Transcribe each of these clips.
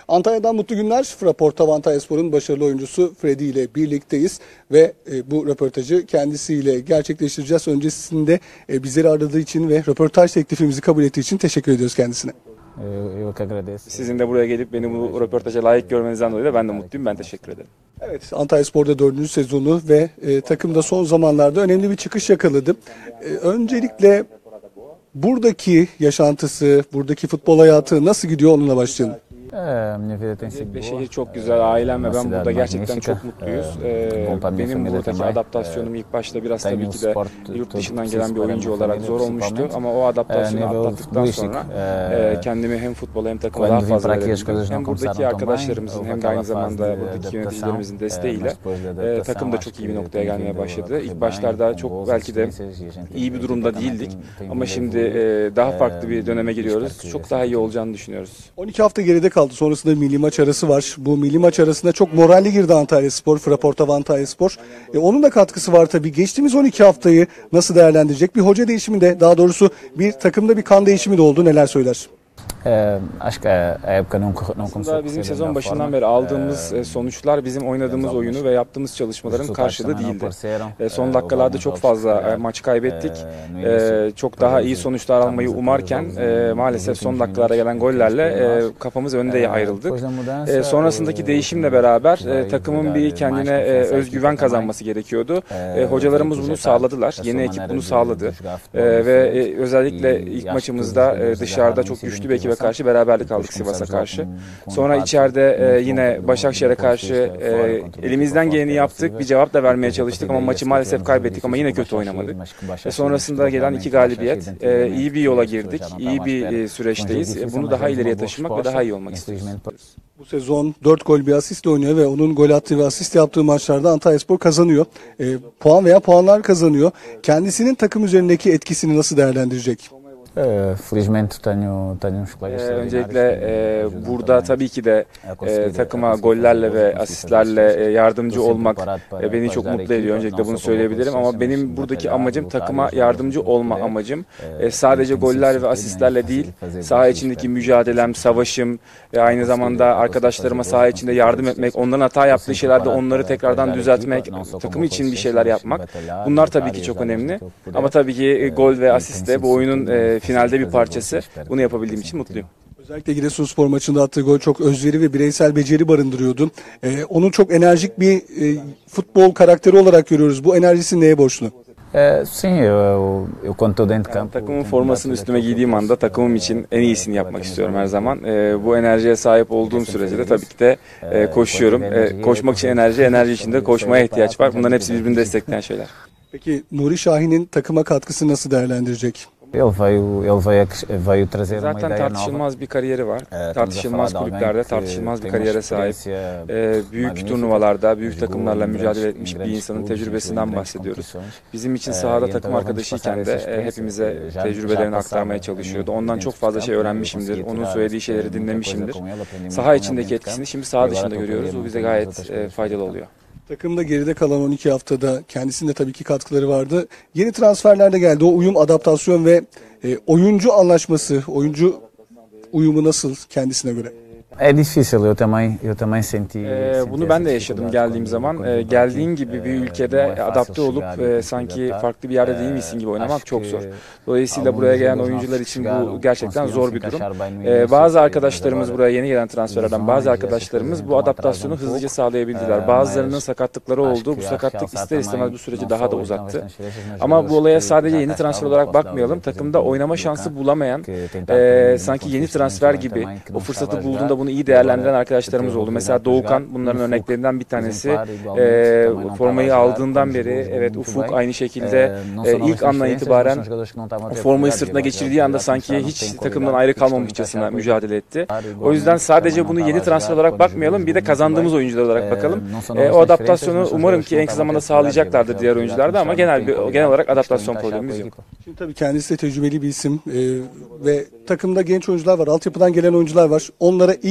Antalya'dan mutlu günler. Fraporta Antalyaspor'un başarılı oyuncusu Freddy ile birlikteyiz ve bu röportajı kendisiyle gerçekleştireceğiz. Öncesinde bizleri aradığı için ve röportaj teklifimizi kabul ettiği için teşekkür ediyoruz kendisine. Sizin de buraya gelip beni bu röportaja layık görmenizden dolayı da ben de mutluyum. Ben teşekkür ederim. Evet, Antalyaspor'da 4. sezonu ve takımda son zamanlarda önemli bir çıkış yakaladı. Öncelikle buradaki yaşantısı, buradaki futbol hayatı nasıl gidiyor onunla başlayalım. Şehir çok güzel, ailem ve ben burada gerçekten çok mutluyuz. Benim buradaki adaptasyonum ilk başta biraz tabii ki de yurt dışından gelen bir oyuncu olarak zor olmuştu. Ama o adaptasyonu atlattıktan sonra kendimi hem futbola hem takıma daha fazla verebildim. Hem buradaki arkadaşlarımızın hem de aynı zamanda buradaki yöneticilerimizin desteğiyle takım da çok iyi bir noktaya gelmeye başladı. İlk başlarda çok belki de iyi bir durumda değildik. Ama şimdi daha farklı bir döneme giriyoruz. Çok daha iyi olacağını düşünüyoruz. 12 hafta geride kaldı. Sonrasında milli maç arası var. Bu milli maç arasında çok moralli girdi Antalyaspor, Fraporta Antalyaspor. Onun da katkısı var tabii. Geçtiğimiz 12 haftayı nasıl değerlendirecek? Bir hoca değişimi de, daha doğrusu bir takımda bir kan değişimi de oldu. Neler söyler? Aslında bizim sezon başından beri aldığımız sonuçlar bizim oynadığımız oyunu ve yaptığımız çalışmaların karşılığı değildi. Son dakikalarda çok fazla maç kaybettik. Çok daha iyi sonuçlar almayı umarken maalesef son dakikalara gelen gollerle kafamız önde ayrıldık. Sonrasındaki değişimle beraber takımın bir kendine özgüven kazanması gerekiyordu. Hocalarımız bunu sağladılar. Yeni ekip bunu sağladı. Ve özellikle ilk maçımızda dışarıda çok güçlü bir ekibe karşı beraberlik aldık, Sivas'a karşı. Sonra içeride yine Başakşehir'e karşı elimizden geleni yaptık. Bir cevap da vermeye çalıştık ama maçı maalesef kaybettik ama yine kötü oynamadık. Sonrasında gelen 2 galibiyet. İyi bir yola girdik. İyi bir süreçteyiz. Bunu daha ileriye taşımak ve daha iyi olmak istiyoruz. Bu sezon 4 gol bir asistle oynuyor ve onun gol attığı ve asist yaptığı maçlarda Antalyaspor kazanıyor. Puan veya puanlar kazanıyor. Kendisinin takım üzerindeki etkisini nasıl değerlendirecek? Öncelikle burada tabii ki de takıma gollerle ve asistlerle yardımcı olmak beni çok mutlu ediyor. Öncelikle bunu söyleyebilirim ama benim buradaki amacım takıma yardımcı olma amacım. Sadece goller ve asistlerle değil, saha içindeki mücadelem, savaşım ve aynı zamanda arkadaşlarıma saha içinde yardım etmek, onların hata yaptığı şeylerde onları tekrardan düzeltmek, takım için bir şeyler yapmak. Bunlar tabii ki çok önemli. Ama tabii ki gol ve asist de bu oyunun finalde bir parçası. Bunu yapabildiğim için mutluyum. Özellikle Giresunspor maçında attığı gol çok özveri ve bireysel beceri barındırıyordu. Onu çok enerjik bir futbol karakteri olarak görüyoruz. Bu enerjisi neye borçlu? Takımın formasını üstüme giydiğim anda takımım için en iyisini yapmak istiyorum her zaman. Bu enerjiye sahip olduğum sürece de tabii ki de koşuyorum. Koşmak için enerji için de koşmaya ihtiyaç var. Bunların hepsi birbirini destekleyen şeyler. Peki Nuri Şahin'in takıma katkısı nasıl değerlendirecek? Zaten tartışılmaz bir kariyeri var. Tartışılmaz kulüplerde tartışılmaz bir kariyere sahip. Büyük turnuvalarda, büyük takımlarla mücadele etmiş bir insanın tecrübesinden bahsediyoruz. Bizim için sahada takım arkadaşıyken de hepimize tecrübelerini aktarmaya çalışıyordu. Ondan çok fazla şey öğrenmişimdir. Onun söylediği şeyleri dinlemişimdir. Saha içindeki etkisini şimdi saha dışında görüyoruz. Bu bize gayet faydalı oluyor. Takımda geride kalan 12 haftada kendisinde tabii ki katkıları vardı. Yeni transferler de geldi. O uyum, adaptasyon ve oyuncu anlaşması, oyuncu uyumu nasıl kendisine göre? Bunu ben de yaşadım geldiğim zaman. Geldiğin gibi bir ülkede adapte olup sanki farklı bir yerde değil misin gibi oynamak çok zor. Dolayısıyla buraya gelen oyuncular için bu gerçekten zor bir durum. Bazı arkadaşlarımız, buraya yeni gelen transferlerden bazı arkadaşlarımız bu adaptasyonu hızlıca sağlayabildiler. Bazılarının sakatlıkları oldu. Bu sakatlık ister istemez bu süreci daha da uzattı. Ama bu olaya sadece yeni transfer olarak bakmayalım. Takımda oynama şansı bulamayan, sanki yeni transfer gibi o fırsatı bulduğunda bunu iyi değerlendiren arkadaşlarımız oldu. Mesela Doğukan bunların örneklerinden bir tanesi. Formayı aldığından beri, evet, Ufuk aynı şekilde ilk andan itibaren formayı sırtına geçirdiği anda sanki hiç takımdan ayrı kalmamışçasına mücadele etti. O yüzden sadece bunu yeni transfer olarak bakmayalım, bir de kazandığımız oyuncular olarak bakalım. O adaptasyonu umarım ki en kısa zamanda sağlayacaklardır diğer oyuncularda ama genel olarak adaptasyon problemimiz yok. Şimdi tabii kendisi de tecrübeli bir isim ve takımda genç oyuncular var, altyapıdan gelen oyuncular var. Onlara ilk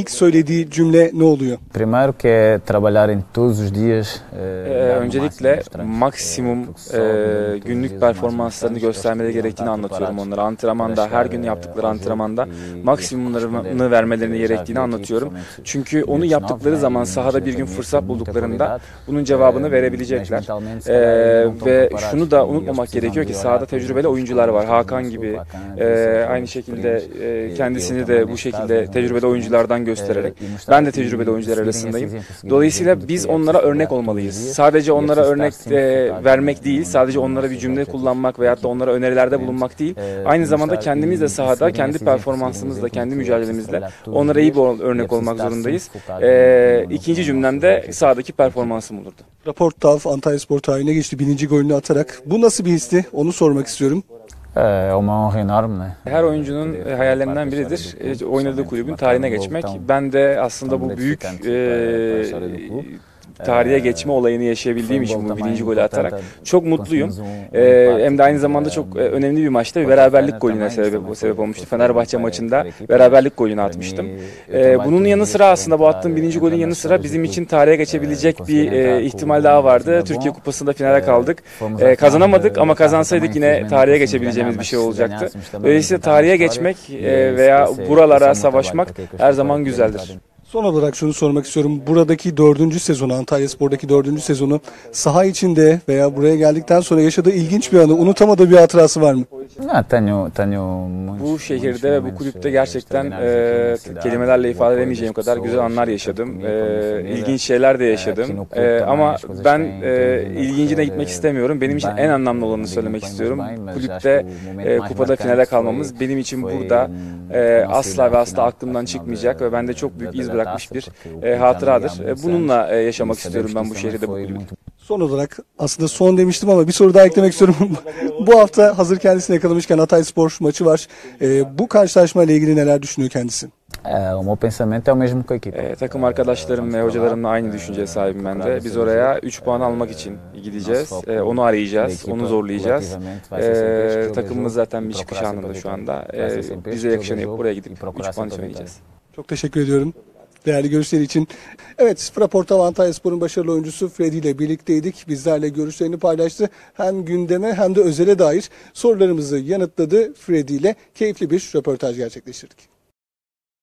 ilk söylediği cümle ne oluyor? Primeiro que é trabalhar em todos os dias. Öncelikle maksimum günlük performanslarını göstermeleri gerektiğini anlatıyorum onlara. Antrenmanda, her gün yaptıkları antrenmanda maksimumlarını vermeleri gerektiğini anlatıyorum. Çünkü onu yaptıkları zaman sahada bir gün fırsat bulduklarında bunun cevabını verebilecekler. Ve şunu da unutmamak gerekiyor ki sahada tecrübeli oyuncular var. Hakan gibi aynı şekilde kendisini de bu şekilde tecrübeli oyunculardan göstererek. Ben de tecrübeli oyuncular arasındayım. Dolayısıyla biz onlara örnek olmalıyız. Sadece onlara örnek vermek değil, sadece onlara bir cümle kullanmak veyahut da onlara önerilerde bulunmak değil. Aynı zamanda kendimiz de sahada, kendi performansımızla, kendi mücadelemizle onlara iyi bir örnek olmak zorundayız. İkinci cümlemde sahadaki performansım olurdu. Raportav Antalyaspor tarihine geçti 1000. golünü atarak. Bu nasıl bir histi? Onu sormak istiyorum. É uma honra enorme, né? Her oyuncunun hayallerinden biridir oynadığı kulübün tarihine geçmek. Ben de aslında bu büyük tarihe geçme olayını yaşayabildiğim için bu 1000. golü atarak çok mutluyum. Hem de aynı zamanda çok önemli bir maçta bir beraberlik golüne sebep olmuştu. Fenerbahçe maçında beraberlik golünü atmıştım. Bunun yanı sıra aslında bu attığım 1000. golün yanı sıra bizim için tarihe geçebilecek bir ihtimal daha vardı. Türkiye Kupası'nda finale kaldık. Kazanamadık ama kazansaydık yine tarihe geçebileceğimiz bir şey olacaktı. Dolayısıyla tarihe geçmek veya buralara savaşmak her zaman güzeldir. Son olarak şunu sormak istiyorum. Buradaki 4. sezonu, Antalyaspor'daki 4. sezonu saha içinde veya buraya geldikten sonra yaşadığı ilginç bir anı, unutamadığı bir hatırası var mı? Bu şehirde ve bu kulüpte gerçekten kelimelerle ifade edemeyeceğim kadar güzel anlar yaşadım. İlginç şeyler de yaşadım. Ama ben ilgincine gitmek istemiyorum. Benim için en anlamlı olanı söylemek istiyorum. Kulüpte kupada finale kalmamız benim için burada asla ve asla aklımdan çıkmayacak ve bende çok büyük iz bırakmış bir hatıradır. Bununla yaşamak istiyorum ben bu şehirde, bu kulübü. Son olarak aslında son demiştim ama bir soru daha eklemek istiyorum. Bu hafta hazır kendisini yakalamışken Hatayspor maçı var. Bu karşılaşmayla ilgili neler düşünüyor kendisi? O meu pensamento é o mesmo que a equipe. Takım arkadaşlarım ve hocalarımla aynı düşünceye sahibim ben de. Biz oraya 3 puan almak için gideceğiz. Onu arayacağız, onu zorlayacağız. Takımımız zaten bir çıkış anında şu anda. Bize yakışanı yapıp buraya gidip 3 puan için oynayacağız. Çok teşekkür ediyorum değerli görüşleri için. Evet, Raportav Antalyaspor'un başarılı oyuncusu Freddy ile birlikteydik. Bizlerle görüşlerini paylaştı. Hem gündeme hem de özele dair sorularımızı yanıtladı. Freddy ile keyifli bir röportaj gerçekleştirdik.